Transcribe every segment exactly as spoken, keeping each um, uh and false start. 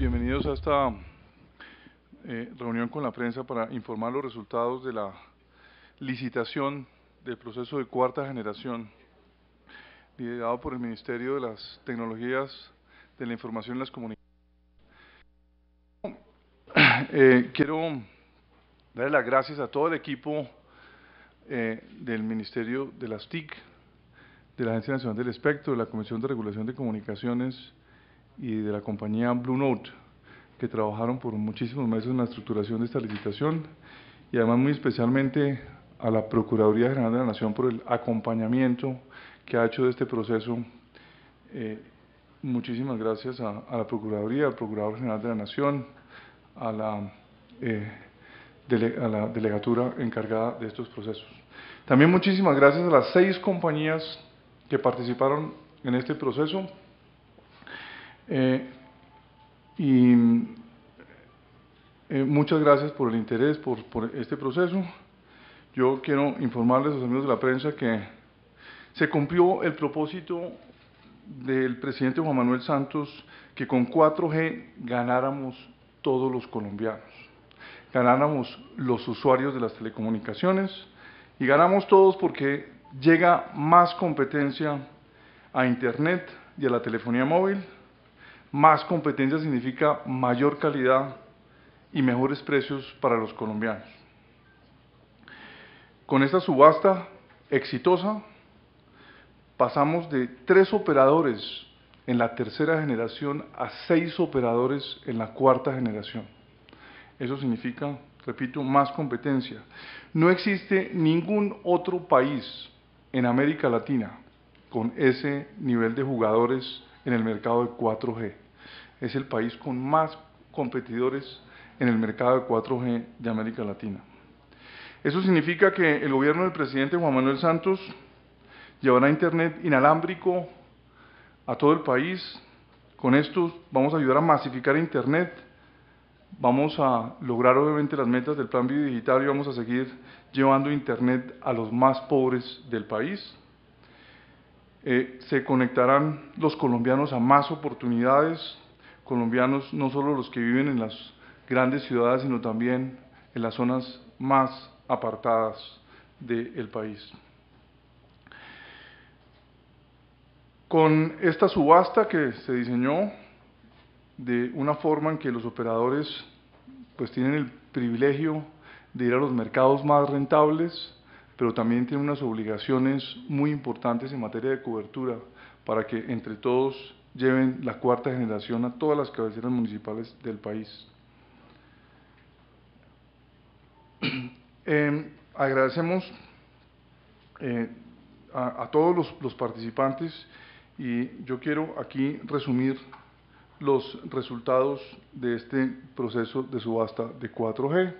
bienvenidos a esta eh, reunión con la prensa para informar los resultados de la licitación del proceso de cuarta generación liderado por el Ministerio de las Tecnologías de la Información y las Comunicaciones. Eh, quiero darle las gracias a todo el equipo eh, del Ministerio de las T I C, de la Agencia Nacional del Espectro, de la Comisión de Regulación de Comunicaciones y de la compañía Blue Note, que trabajaron por muchísimos meses en la estructuración de esta licitación, y además muy especialmente a la Procuraduría General de la Nación por el acompañamiento que ha hecho de este proceso. Eh, muchísimas gracias a, a la Procuraduría, al Procurador General de la Nación, a la, eh, dele, a la delegatura encargada de estos procesos. También muchísimas gracias a las seis compañías que participaron en este proceso. Eh, y eh, muchas gracias por el interés por, por este proceso. Yo quiero informarles a los amigos de la prensa que se cumplió el propósito del presidente Juan Manuel Santos, que con cuatro G ganáramos todos los colombianos, ganáramos los usuarios de las telecomunicaciones, y ganamos todos porque llega más competencia a Internet y a la telefonía móvil. Más competencia significa mayor calidad y mejores precios para los colombianos. Con esta subasta exitosa, pasamos de tres operadores en la tercera generación a seis operadores en la cuarta generación. Eso significa, repito, más competencia. No existe ningún otro país en América Latina con ese nivel de jugadores en el mercado de cuatro G. Es el país con más competidores en el mercado de cuatro G de América Latina. Eso significa que el gobierno del presidente Juan Manuel Santos llevará Internet inalámbrico a todo el país. Con esto vamos a ayudar a masificar Internet, vamos a lograr obviamente las metas del Plan Vida Digital y vamos a seguir llevando Internet a los más pobres del país. Eh, se conectarán los colombianos a más oportunidades, colombianos no solo los que viven en las grandes ciudades, sino también en las zonas más apartadas del país. Con esta subasta que se diseñó de una forma en que los operadores pues tienen el privilegio de ir a los mercados más rentables, pero también tienen unas obligaciones muy importantes en materia de cobertura para que entre todos lleven la cuarta generación a todas las cabeceras municipales del país. Eh, agradecemos eh, a, a todos los, los participantes, y yo quiero aquí resumir los resultados de este proceso de subasta de cuatro G.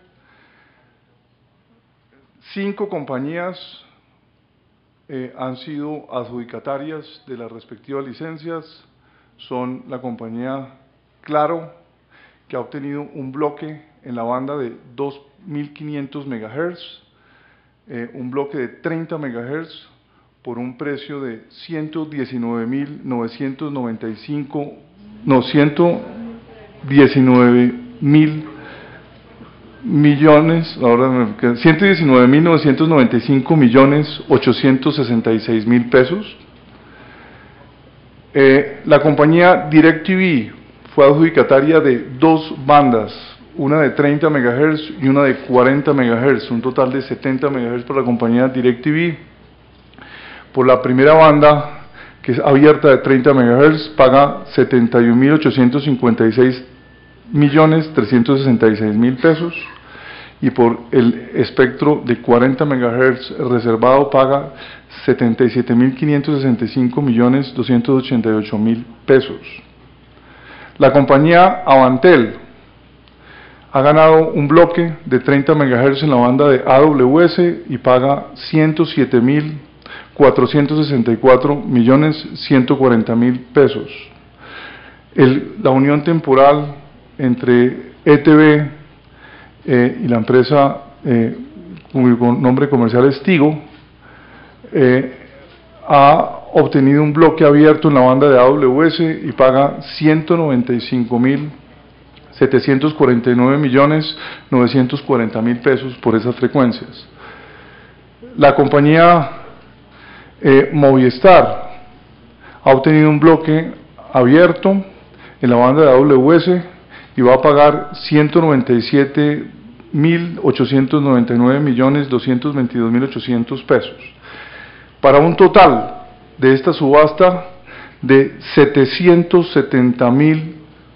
Cinco compañías eh, han sido adjudicatarias de las respectivas licencias. Son la compañía Claro, que ha obtenido un bloque en la banda de dos mil quinientos megahertz, eh, un bloque de treinta megahertz por un precio de ciento diecinueve mil novecientos noventa y cinco, no, ciento diecinueve mil millones, ahora ciento diecinueve mil novecientos noventa y cinco millones ochocientos sesenta y seis mil pesos. Eh, la compañía DirecTV fue adjudicataria de dos bandas, una de treinta megahertz y una de cuarenta megahertz, un total de setenta megahertz por la compañía DirecTV. Por la primera banda, que es abierta de treinta megahertz, paga setenta y un mil ochocientos cincuenta y seis millones trescientos sesenta y seis mil pesos, y por el espectro de cuarenta megahertz reservado paga setenta y siete mil quinientos sesenta y cinco millones doscientos ochenta y ocho mil pesos. La compañía Avantel ha ganado un bloque de treinta megahertz en la banda de A W S y paga ciento siete mil cuatrocientos sesenta y cuatro millones ciento cuarenta mil pesos. El, la unión temporal entre E T V eh, y la empresa eh, cuyo nombre comercial es Tigo eh, ha obtenido un bloque abierto en la banda de A W S y paga ciento noventa y cinco mil setecientos cuarenta y nueve millones novecientos cuarenta mil pesos por esas frecuencias. La compañía eh, Movistar ha obtenido un bloque abierto en la banda de A W S y va a pagar ciento noventa y siete mil ochocientos noventa y nueve millones doscientos veintidós mil ochocientos pesos, para un total de esta subasta de setecientos setenta mil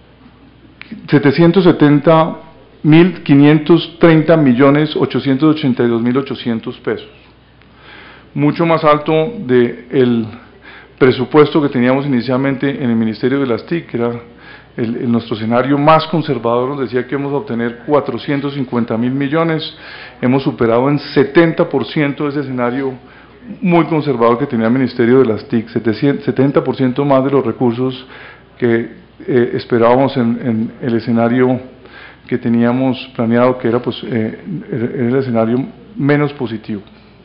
quinientos treinta millones ochocientos ochenta y dos mil ochocientos pesos, mucho más alto del presupuesto que teníamos inicialmente en el Ministerio de las T I C, que era el, el, nuestro escenario más conservador, nos decía que íbamos a obtener cuatrocientos cincuenta mil millones, hemos superado en setenta por ciento ese escenario muy conservador que tenía el Ministerio de las T I C, setenta por ciento más de los recursos que eh, esperábamos en, en el escenario que teníamos planeado, que era, pues, eh, era el escenario menos positivo.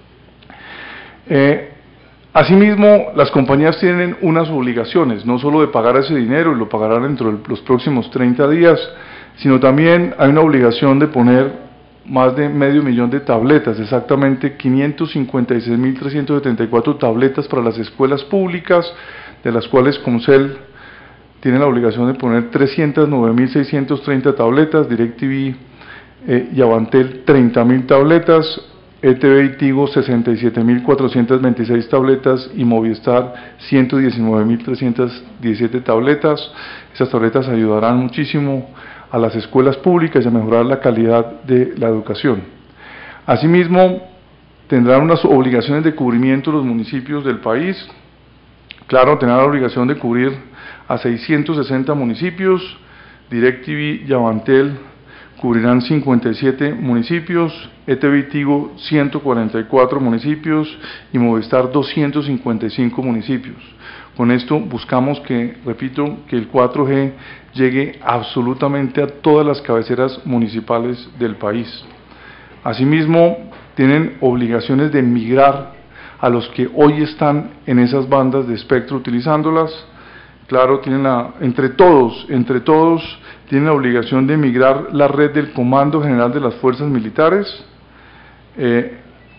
Eh, Asimismo, las compañías tienen unas obligaciones, no solo de pagar ese dinero, y lo pagarán dentro de los próximos treinta días, sino también hay una obligación de poner más de medio millón de tabletas, exactamente quinientos cincuenta y seis mil trescientos setenta y cuatro tabletas para las escuelas públicas, de las cuales Comcel tiene la obligación de poner trescientos nueve mil seiscientos treinta tabletas, DirecTV eh, y Avantel treinta mil tabletas, E T V y Tigo sesenta y siete mil cuatrocientas veintiséis tabletas y Movistar ciento diecinueve mil trescientas diecisiete tabletas. Esas tabletas ayudarán muchísimo a las escuelas públicas y a mejorar la calidad de la educación. Asimismo, tendrán unas obligaciones de cubrimiento los municipios del país. Claro, tendrán la obligación de cubrir a seiscientos sesenta municipios, DirecTV y Avantel cubrirán cincuenta y siete municipios, E T V y Tigo ciento cuarenta y cuatro municipios y Movistar doscientos cincuenta y cinco municipios. Con esto buscamos que, repito, que el cuatro G llegue absolutamente a todas las cabeceras municipales del país. Asimismo, tienen obligaciones de migrar a los que hoy están en esas bandas de espectro utilizándolas. Claro, tienen la, entre todos, entre todos, tienen la obligación de migrar la red del Comando General de las Fuerzas Militares eh,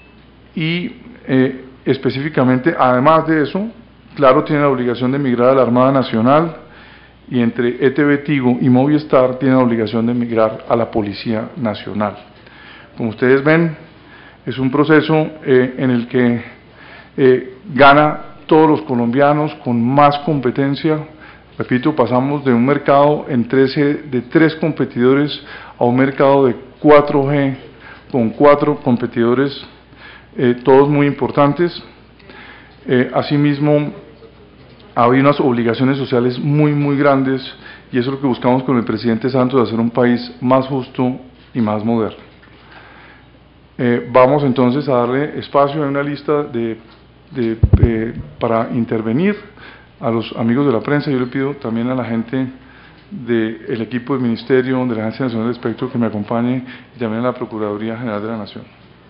y eh, específicamente, además de eso, claro, tienen la obligación de migrar a la Armada Nacional, y entre E T V, Tigo y Movistar tienen la obligación de migrar a la Policía Nacional. Como ustedes ven, es un proceso eh, en el que eh, gana todos los colombianos con más competencia. Repito, pasamos de un mercado en trece, de tres competidores a un mercado de cuatro G con cuatro competidores, eh, todos muy importantes. Eh, asimismo, había unas obligaciones sociales muy, muy grandes, y eso es lo que buscamos con el presidente Santos, de hacer un país más justo y más moderno. Eh, vamos entonces a darle espacio a una lista de, de, de, para intervenir a los amigos de la prensa. Yo le pido también a la gente del equipo del Ministerio, de la Agencia Nacional del Espectro, que me acompañe, y también a la Procuraduría General de la Nación.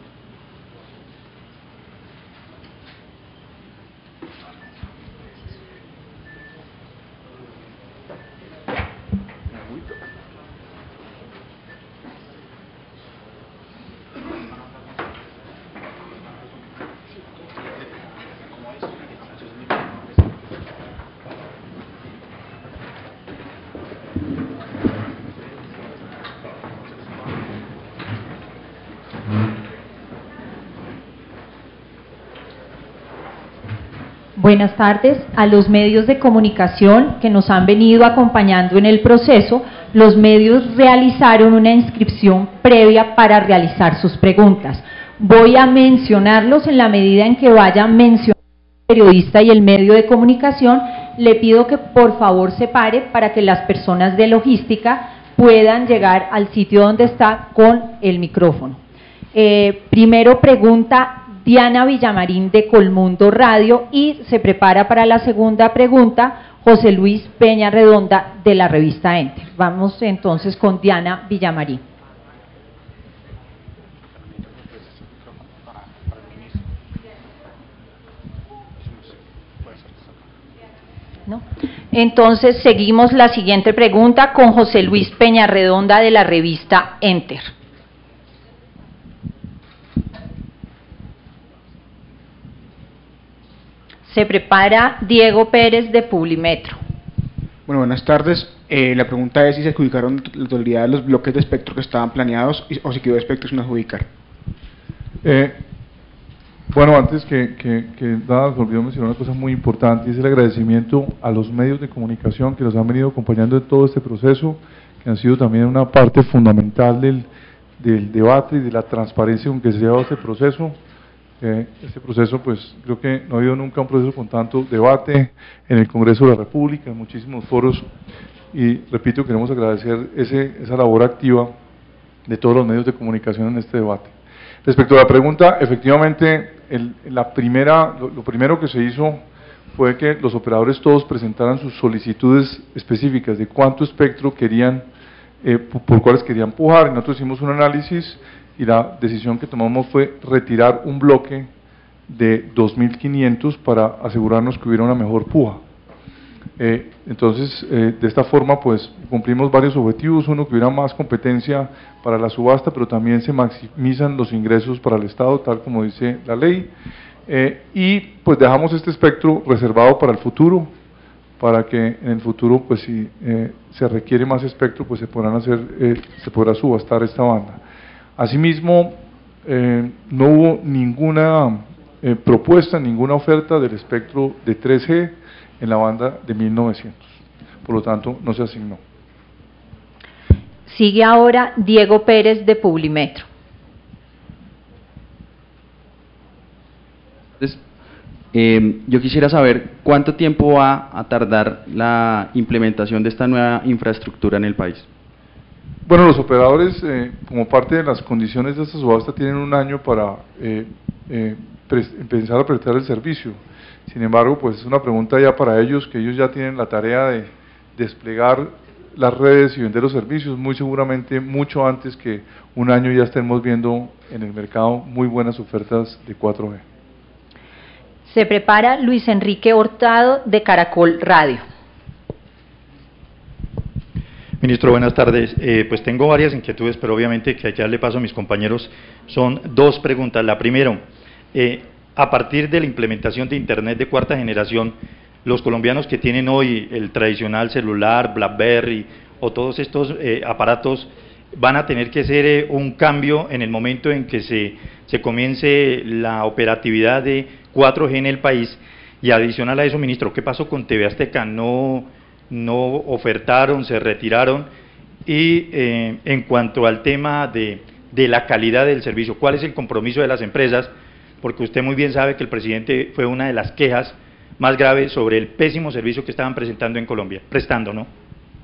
Buenas tardes a los medios de comunicación que nos han venido acompañando en el proceso. Los medios realizaron una inscripción previa para realizar sus preguntas. Voy a mencionarlos en la medida en que vaya mencionando el periodista y el medio de comunicación. Le pido que por favor se pare para que las personas de logística puedan llegar al sitio donde está con el micrófono. Eh, primero pregunta Diana Villamarín de Colmundo Radio, y se prepara para la segunda pregunta José Luis Peña Redonda de la revista Enter. Vamos entonces con Diana Villamarín. ¿no? Entonces, seguimos la siguiente pregunta con José Luis Peñarredonda de la revista Enter. Se prepara Diego Pérez de Publimetro. Bueno, buenas tardes. Eh, la pregunta es si se adjudicaron la totalidad de los bloques de espectro que estaban planeados o si quedó espectro sin adjudicar. Eh, bueno, antes que, que, que nada, me olvidó mencionar una cosa muy importante, y es el agradecimiento a los medios de comunicación que nos han venido acompañando en todo este proceso, que han sido también una parte fundamental del, del debate y de la transparencia con que se lleva este proceso. Eh, este proceso, pues, creo que no ha habido nunca un proceso con tanto debate en el Congreso de la República, en muchísimos foros, y repito, queremos agradecer ese, esa labor activa de todos los medios de comunicación en este debate. Respecto a la pregunta, efectivamente, el, la primera, lo, lo primero que se hizo fue que los operadores todos presentaran sus solicitudes específicas de cuánto espectro querían, eh, por, por cuáles querían pujar, y nosotros hicimos un análisis y la decisión que tomamos fue retirar un bloque de dos mil quinientos para asegurarnos que hubiera una mejor puja. Eh, entonces, eh, de esta forma, pues, cumplimos varios objetivos. Uno, que hubiera más competencia para la subasta, pero también se maximizan los ingresos para el Estado, tal como dice la ley. Eh, y, pues, dejamos este espectro reservado para el futuro, para que en el futuro, pues, si eh, se requiere más espectro, pues, se podrán hacer, eh, se podrá subastar esta banda. Asimismo, eh, no hubo ninguna eh, propuesta, ninguna oferta del espectro de tres G en la banda de mil novecientos, por lo tanto no se asignó. Sigue ahora Diego Pérez de Publimetro. Entonces, eh, yo quisiera saber cuánto tiempo va a tardar la implementación de esta nueva infraestructura en el país. Bueno, los operadores, eh, como parte de las condiciones de esta subasta, tienen un año para eh, eh, empezar a prestar el servicio. Sin embargo, pues es una pregunta ya para ellos, que ellos ya tienen la tarea de desplegar las redes y vender los servicios, muy seguramente mucho antes que un año ya estemos viendo en el mercado muy buenas ofertas de cuatro G. Se prepara Luis Enrique Hurtado de Caracol Radio. Ministro, buenas tardes. Eh, pues tengo varias inquietudes, pero obviamente que ya le paso a mis compañeros. Son dos preguntas. La primera, eh, a partir de la implementación de Internet de cuarta generación, los colombianos que tienen hoy el tradicional celular, BlackBerry o todos estos eh, aparatos, van a tener que hacer eh, un cambio en el momento en que se, se comience la operatividad de cuatro G en el país. Y adicional a eso, ministro, ¿qué pasó con T V Azteca? No... no ofertaron, se retiraron. Y eh, en cuanto al tema de, de la calidad del servicio, ¿cuál es el compromiso de las empresas? Porque usted muy bien sabe que el presidente fue una de las quejas más graves sobre el pésimo servicio que estaban presentando en Colombia, prestando, ¿no?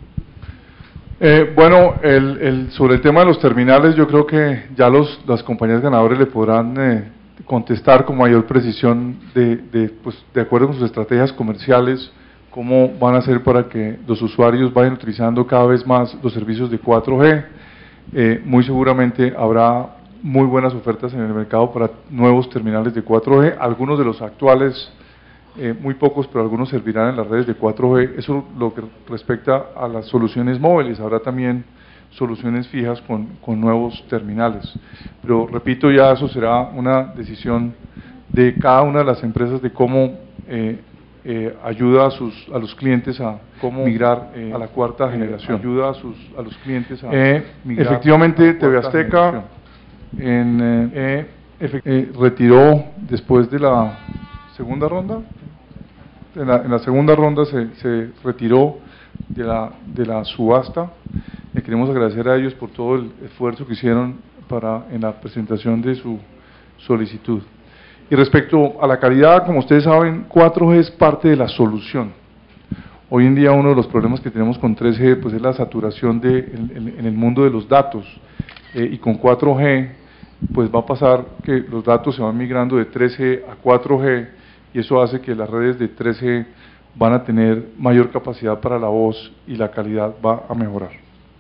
Eh, bueno, el, el, sobre el tema de los terminales, yo creo que ya los, las compañías ganadoras le podrán eh, contestar con mayor precisión de, de, pues, de acuerdo con sus estrategias comerciales, cómo van a hacer para que los usuarios vayan utilizando cada vez más los servicios de cuatro G. Eh, muy seguramente habrá muy buenas ofertas en el mercado para nuevos terminales de cuatro G, algunos de los actuales, eh, muy pocos, pero algunos servirán en las redes de cuatro G. Eso lo que respecta a las soluciones móviles, habrá también soluciones fijas con, con nuevos terminales. Pero repito, ya eso será una decisión de cada una de las empresas de cómo eh, Eh, ayuda a, sus, a los clientes a cómo migrar eh, a la cuarta generación. Ayuda a, sus, a los clientes a eh, migrar. Efectivamente, T V Azteca en, eh, efect eh, retiró después de la segunda ronda. En la, en la segunda ronda se, se retiró de la, de la subasta. Le queremos agradecer a ellos por todo el esfuerzo que hicieron para, en la presentación de su solicitud. Y respecto a la calidad, como ustedes saben, cuatro G es parte de la solución. Hoy en día uno de los problemas que tenemos con tres G pues, es la saturación de, en, en el mundo de los datos. Eh, y con cuatro G pues va a pasar que los datos se van migrando de tres G a cuatro G y eso hace que las redes de tres G van a tener mayor capacidad para la voz y la calidad va a mejorar.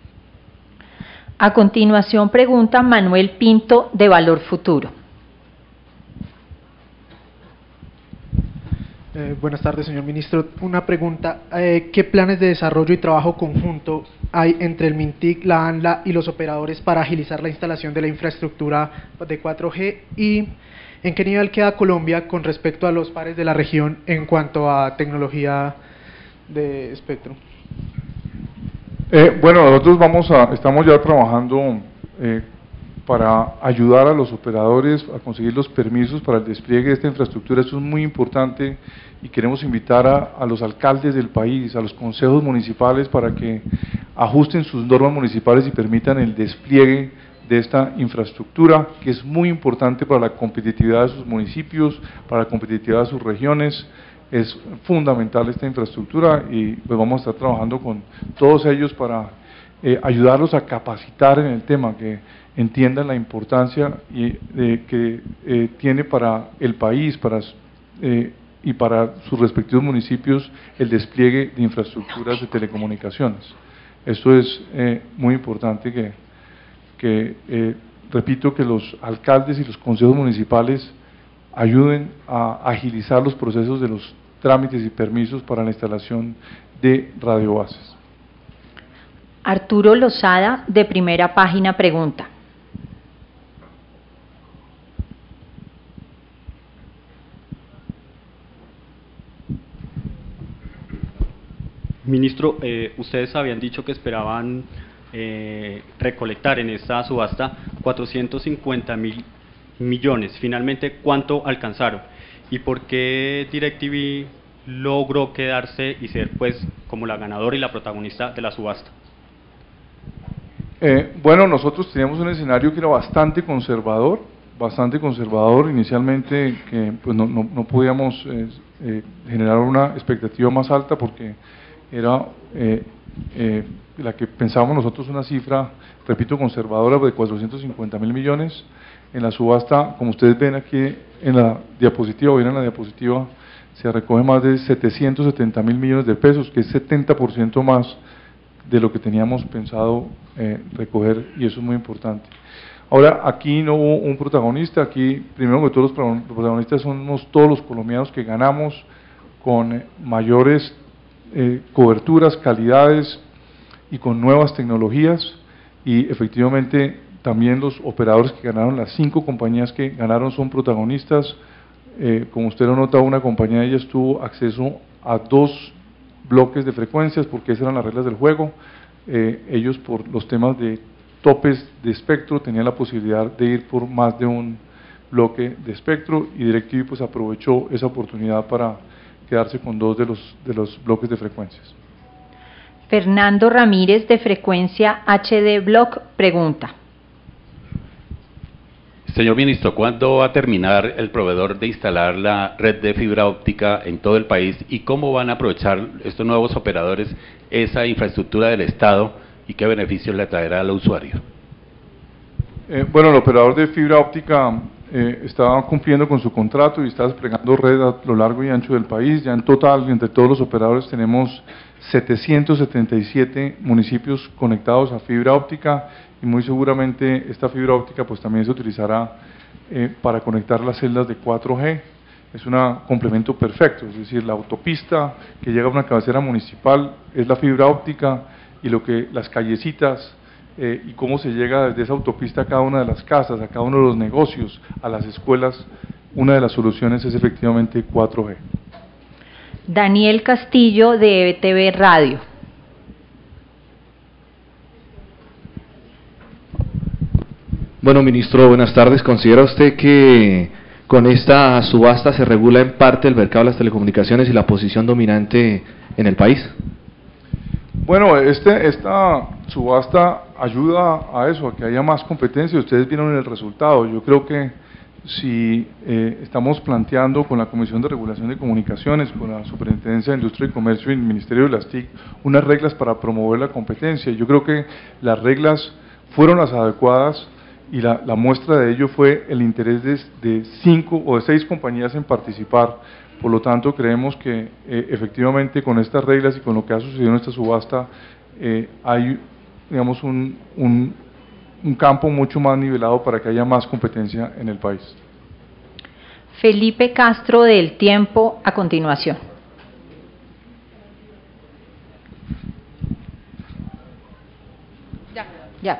A continuación pregunta Manuel Pinto de Valor Futuro. Eh, buenas tardes, señor ministro. Una pregunta. Eh, ¿Qué planes de desarrollo y trabajo conjunto hay entre el MINTIC, la ANLA y los operadores para agilizar la instalación de la infraestructura de cuatro G? ¿Y en qué nivel queda Colombia con respecto a los pares de la región en cuanto a tecnología de espectro? Eh, bueno, nosotros vamos a, estamos ya trabajando eh, para ayudar a los operadores a conseguir los permisos para el despliegue de esta infraestructura. Esto es muy importante y queremos invitar a, a los alcaldes del país, a los consejos municipales para que ajusten sus normas municipales y permitan el despliegue de esta infraestructura, que es muy importante para la competitividad de sus municipios, para la competitividad de sus regiones. Es fundamental esta infraestructura y pues vamos a estar trabajando con todos ellos para eh, ayudarlos a capacitar en el tema, que entiendan la importancia y, eh, que eh, tiene para el país para, eh, y para sus respectivos municipios el despliegue de infraestructuras de telecomunicaciones. Esto es eh, muy importante que, que eh, repito, que los alcaldes y los consejos municipales ayuden a agilizar los procesos de los trámites y permisos para la instalación de radiobases. Arturo Lozada, de Primera Página, pregunta. Ministro, eh, ustedes habían dicho que esperaban eh, recolectar en esta subasta cuatrocientos cincuenta mil millones. Finalmente, ¿cuánto alcanzaron? ¿Y por qué DirecTV logró quedarse y ser pues como la ganadora y la protagonista de la subasta? Eh, bueno, nosotros teníamos un escenario que era bastante conservador, bastante conservador inicialmente, que pues no, no, no podíamos eh, eh, generar una expectativa más alta porque era eh, eh, la que pensábamos nosotros una cifra, repito, conservadora de cuatrocientos cincuenta mil millones. En la subasta, como ustedes ven aquí en la diapositiva, o bien en la diapositiva, se recoge más de setecientos setenta mil millones de pesos, que es setenta por ciento más de lo que teníamos pensado eh, recoger, y eso es muy importante. Ahora, aquí no hubo un protagonista, aquí primero que todos los protagonistas somos todos los colombianos que ganamos con eh, mayores eh, coberturas, calidades y con nuevas tecnologías, y efectivamente también los operadores que ganaron, las cinco compañías que ganaron son protagonistas. Eh, como usted lo nota, una compañía de ellas tuvo acceso a dos bloques de frecuencias porque esas eran las reglas del juego. Eh, ellos, por los temas de topes de espectro, tenían la posibilidad de ir por más de un bloque de espectro, y DirecTV pues aprovechó esa oportunidad para quedarse con dos de los, de los bloques de frecuencias. Fernando Ramírez, de Frecuencia H D Block, pregunta. Señor ministro, ¿cuándo va a terminar el proveedor de instalar la red de fibra óptica en todo el país y cómo van a aprovechar estos nuevos operadores esa infraestructura del Estado y qué beneficios le traerá al usuario? Eh, bueno, el operador de fibra óptica eh, está cumpliendo con su contrato y está desplegando red a lo largo y ancho del país. Ya en total, entre todos los operadores, tenemos setecientos setenta y siete municipios conectados a fibra óptica, y muy seguramente esta fibra óptica pues también se utilizará eh, para conectar las celdas de cuatro G. Es un complemento perfecto, es decir, la autopista que llega a una cabecera municipal es la fibra óptica, y lo que las callecitas eh, y cómo se llega desde esa autopista a cada una de las casas, a cada uno de los negocios, a las escuelas, una de las soluciones es efectivamente cuatro G. Daniel Castillo, de E T V Radio. Bueno, ministro, buenas tardes. ¿Considera usted que con esta subasta se regula en parte el mercado de las telecomunicaciones y la posición dominante en el país? Bueno, este, esta subasta ayuda a eso, a que haya más competencia. Ustedes vieron el resultado. Yo creo que si eh, estamos planteando con la Comisión de Regulación de Comunicaciones, con la Superintendencia de Industria y Comercio y el Ministerio de las T I C, unas reglas para promover la competencia. Yo creo que las reglas fueron las adecuadas, y la, la muestra de ello fue el interés de, de cinco o de seis compañías en participar. Por lo tanto, creemos que eh, efectivamente con estas reglas y con lo que ha sucedido en esta subasta eh, hay, digamos, un, un, un campo mucho más nivelado para que haya más competencia en el país. Felipe Castro del Tiempo a continuación. Ya, ya.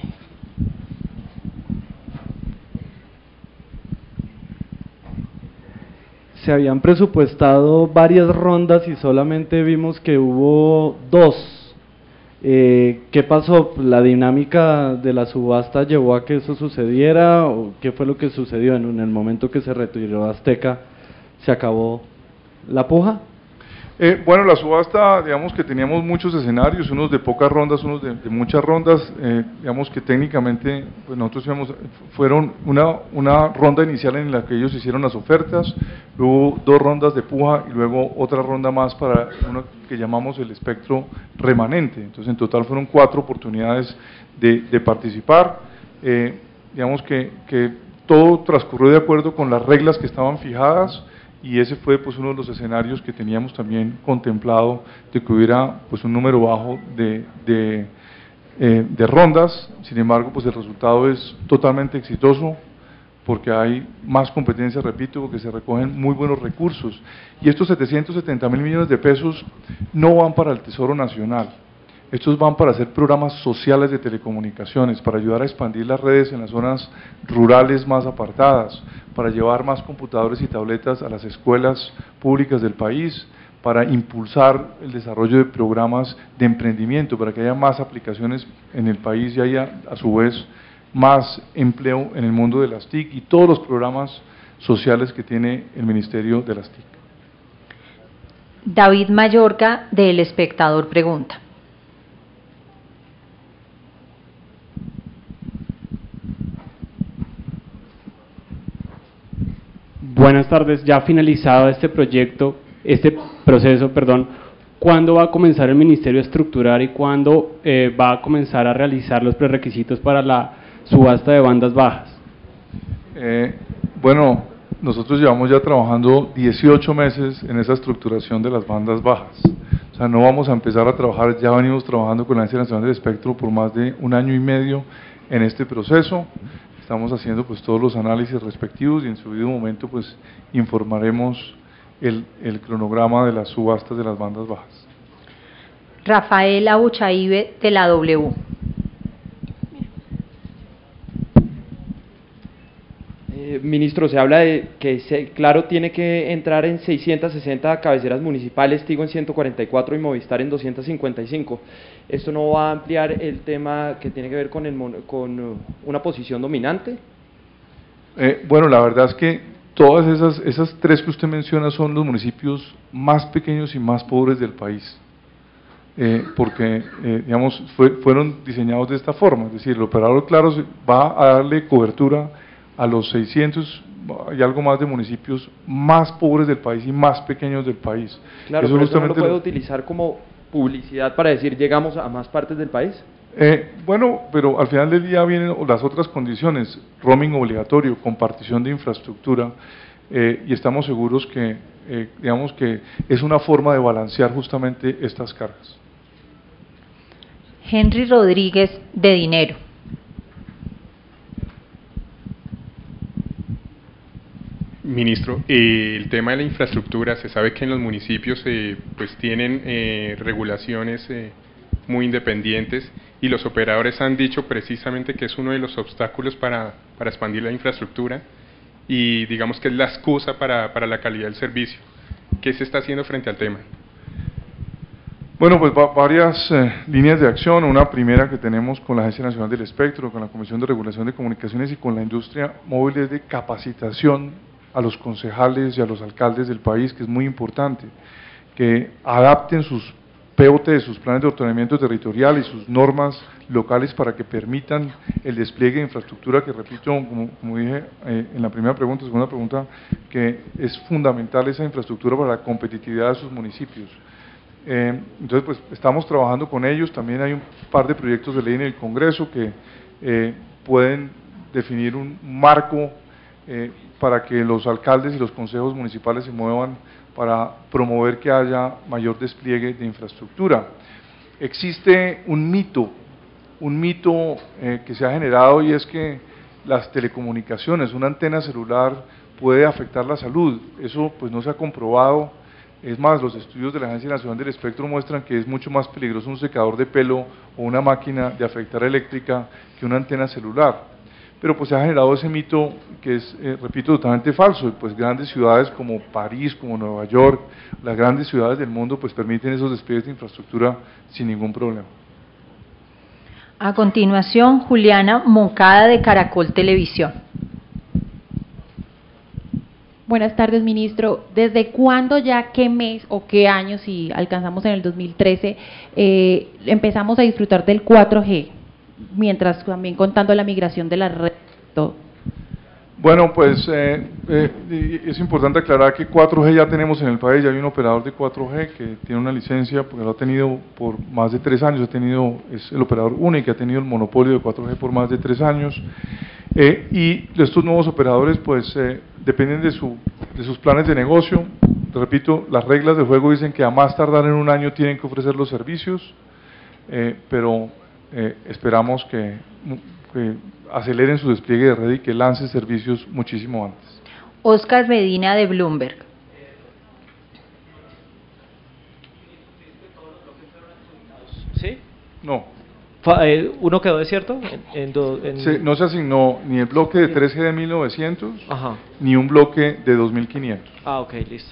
Se habían presupuestado varias rondas y solamente vimos que hubo dos. Eh, ¿Qué pasó? ¿La dinámica de la subasta llevó a que eso sucediera? ¿O qué fue lo que sucedió en, en el momento que se retiró Azteca? ¿Se acabó la puja? Eh, bueno, la subasta, digamos que teníamos muchos escenarios, unos de pocas rondas, unos de, de muchas rondas, eh, digamos que técnicamente pues nosotros íbamos, fueron una, una ronda inicial en la que ellos hicieron las ofertas, luego dos rondas de puja y luego otra ronda más para uno que llamamos el espectro remanente. Entonces en total fueron cuatro oportunidades de, de participar, eh, digamos que, que todo transcurrió de acuerdo con las reglas que estaban fijadas, y ese fue pues uno de los escenarios que teníamos también contemplado, de que hubiera pues un número bajo de, de, eh, de rondas. Sin embargo, pues el resultado es totalmente exitoso, porque hay más competencia, repito, porque se recogen muy buenos recursos, y estos setecientos setenta mil millones de pesos no van para el Tesoro Nacional. Estos van para hacer programas sociales de telecomunicaciones, para ayudar a expandir las redes en las zonas rurales más apartadas, para llevar más computadores y tabletas a las escuelas públicas del país, para impulsar el desarrollo de programas de emprendimiento, para que haya más aplicaciones en el país y haya a su vez más empleo en el mundo de las T I C y todos los programas sociales que tiene el Ministerio de las T I C. David Mayorga, del Espectador, pregunta. Buenas tardes, ya finalizado este proyecto, este proceso, perdón, ¿cuándo va a comenzar el Ministerio a estructurar y cuándo eh, va a comenzar a realizar los prerequisitos para la subasta de bandas bajas? Eh, bueno, nosotros llevamos ya trabajando dieciocho meses en esa estructuración de las bandas bajas. O sea, no vamos a empezar a trabajar, ya venimos trabajando con la Agencia Nacional del Espectro por más de un año y medio en este proceso. Estamos haciendo pues todos los análisis respectivos y en su debido momento pues informaremos el, el cronograma de las subastas de las bandas bajas. Rafael Abuchaibe, de la W. Eh, ministro, se habla de que se, Claro tiene que entrar en seiscientas sesenta cabeceras municipales, Tigo en ciento cuarenta y cuatro y Movistar en doscientas cincuenta y cinco. ¿Esto no va a ampliar el tema que tiene que ver con, el, con una posición dominante? Eh, bueno, la verdad es que todas esas, esas tres que usted menciona son los municipios más pequeños y más pobres del país. Eh, porque, eh, digamos, fue, fueron diseñados de esta forma, es decir, el operador Claro va a darle cobertura a los seiscientos y algo más de municipios más pobres del país y más pequeños del país. Claro, eso pero justamente ¿eso no lo puede utilizar como publicidad para decir llegamos a más partes del país? Eh, bueno, pero al final del día vienen las otras condiciones, roaming obligatorio, compartición de infraestructura, eh, y estamos seguros que, eh, digamos que es una forma de balancear justamente estas cargas. Henry Rodríguez, de Dinero. Ministro, eh, el tema de la infraestructura, se sabe que en los municipios eh, pues tienen eh, regulaciones eh, muy independientes y los operadores han dicho precisamente que es uno de los obstáculos para, para expandir la infraestructura y digamos que es la excusa para, para la calidad del servicio. ¿Qué se está haciendo frente al tema? Bueno, pues va, varias eh, líneas de acción. Una primera que tenemos con la Agencia Nacional del Espectro, con la Comisión de Regulación de Comunicaciones y con la industria móvil es de capacitación a los concejales y a los alcaldes del país, que es muy importante, que adapten sus P O T, sus planes de ordenamiento territorial y sus normas locales para que permitan el despliegue de infraestructura que, repito, como, como dije eh, en la primera pregunta, segunda pregunta, que es fundamental esa infraestructura para la competitividad de sus municipios. Eh, entonces, pues estamos trabajando con ellos, también hay un par de proyectos de ley en el Congreso que eh, pueden definir un marco eh, para que los alcaldes y los consejos municipales se muevan para promover que haya mayor despliegue de infraestructura. Existe un mito, un mito eh, que se ha generado y es que las telecomunicaciones, una antena celular puede afectar la salud. Eso pues no se ha comprobado. Es más, los estudios de la Agencia Nacional del Espectro muestran que es mucho más peligroso un secador de pelo o una máquina de afectar eléctrica que una antena celular. Pero pues se ha generado ese mito que es, eh, repito, totalmente falso. Pues grandes ciudades como París, como Nueva York, las grandes ciudades del mundo pues permiten esos despliegues de infraestructura sin ningún problema. A continuación, Juliana Moncada de Caracol Televisión. Buenas tardes, ministro. ¿Desde cuándo ya, qué mes o qué año, si alcanzamos en el dos mil trece, eh, empezamos a disfrutar del cuatro G, mientras también contando la migración de la red? Todo? Bueno, pues eh, eh, es importante aclarar que cuatro G ya tenemos en el país, ya hay un operador de cuatro G que tiene una licencia, porque lo ha tenido por más de tres años, ha tenido, es el operador único que ha tenido el monopolio de cuatro G por más de tres años, eh, y estos nuevos operadores pues eh, dependen de, su, de sus planes de negocio. Repito, las reglas del juego dicen que a más tardar en un año tienen que ofrecer los servicios, eh, pero eh, esperamos que, que aceleren su despliegue de red y que lance servicios muchísimo antes. Oscar Medina de Bloomberg. ¿Sí? No. Eh, ¿Uno quedó desierto? En, en do, en... Se, no se asignó ni el bloque de tres G de mil novecientos, Ajá. ni un bloque de dos mil quinientos. Ah, ok, listo.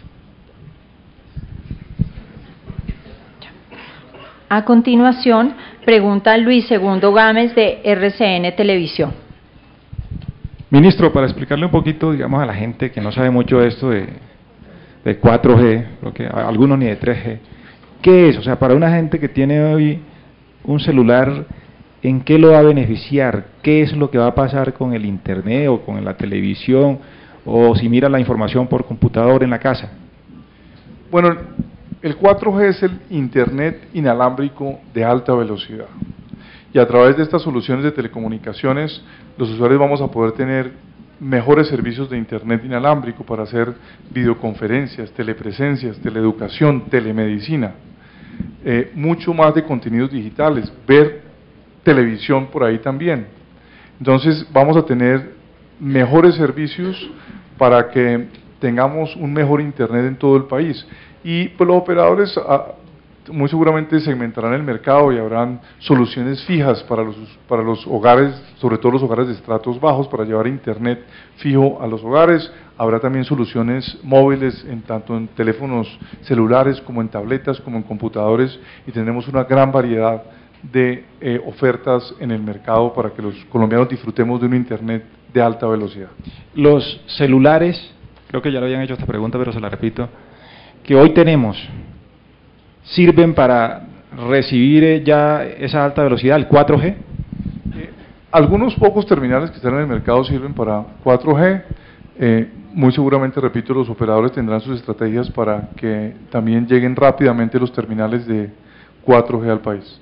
A continuación, pregunta Luis Segundo Gámez de R C N Televisión. Ministro, para explicarle un poquito, digamos, a la gente que no sabe mucho de esto de, de cuatro G, porque algunos ni de tres G, ¿qué es? O sea, para una gente que tiene hoy un celular, ¿en qué lo va a beneficiar? ¿Qué es lo que va a pasar con el internet o con la televisión, o si mira la información por computador en la casa? Bueno, el cuatro G es el internet inalámbrico de alta velocidad, y a través de estas soluciones de telecomunicaciones los usuarios vamos a poder tener mejores servicios de internet inalámbrico para hacer videoconferencias, telepresencias, teleeducación, telemedicina, eh, mucho más de contenidos digitales, ver televisión por ahí también. Entonces vamos a tener mejores servicios para que tengamos un mejor internet en todo el país, y pues los operadores ah, muy seguramente segmentarán el mercado y habrán soluciones fijas para los, para los hogares, sobre todo los hogares de estratos bajos, para llevar internet fijo a los hogares. Habrá también soluciones móviles, en tanto en teléfonos celulares como en tabletas, como en computadores, y tendremos una gran variedad de eh, ofertas en el mercado para que los colombianos disfrutemos de un internet de alta velocidad. Los celulares, creo que ya lo habían hecho esta pregunta, pero se la repito, que hoy tenemos, ¿sirven para recibir ya esa alta velocidad, el cuatro G? Eh, algunos pocos terminales que están en el mercado sirven para cuatro G, eh, muy seguramente, repito, los operadores tendrán sus estrategias para que también lleguen rápidamente los terminales de cuatro G al país.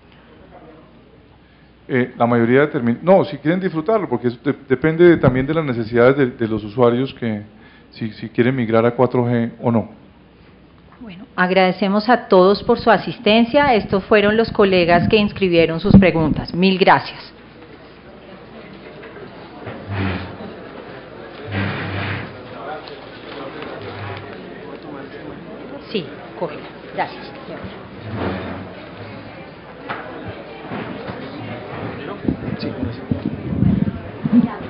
Eh, la mayoría de terminales, no, si quieren disfrutarlo, porque eso de, depende de, también de las necesidades de, de los usuarios, que si, si quieren migrar a cuatro G o no. Bueno, agradecemos a todos por su asistencia. Estos fueron los colegas que inscribieron sus preguntas. Mil gracias. Sí, cógela. Gracias. Sí, gracias.